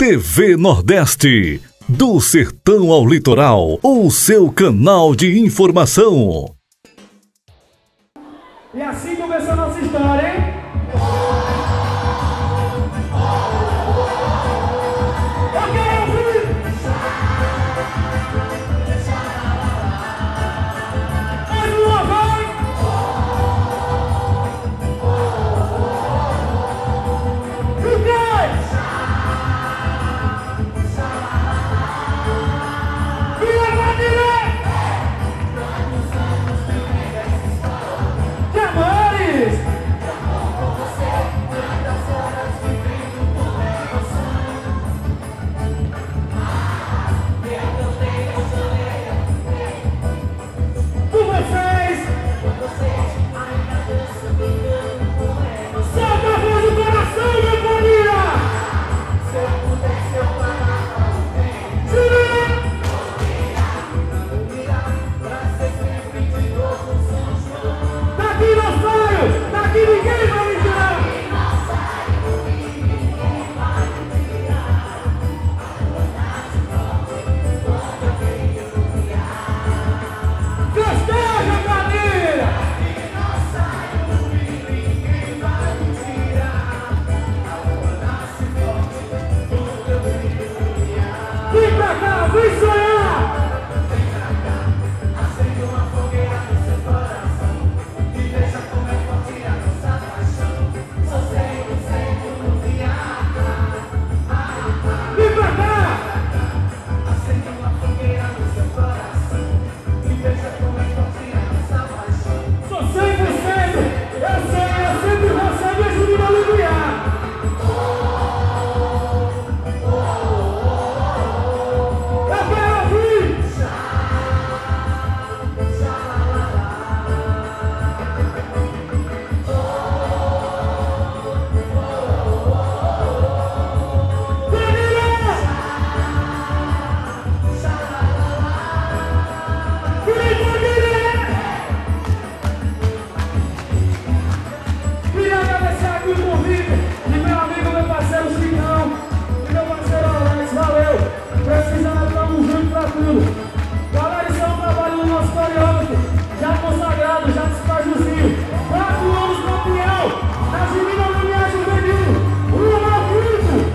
TV Nordeste, do sertão ao litoral, o seu canal de informação. E assim começou a nossa história, hein? Galera, isso é um trabalho do nosso coreógrafo, já consagrado, já despajuzinho. 4 anos campeão, nas meninas do Minha Juvenil, o Malquito.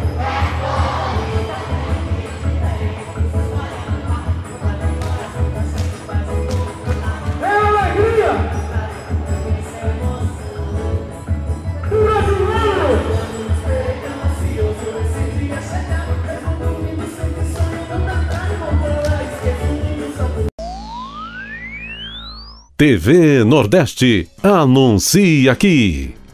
É alegria do brasileiro. TV Nordeste, anuncia aqui.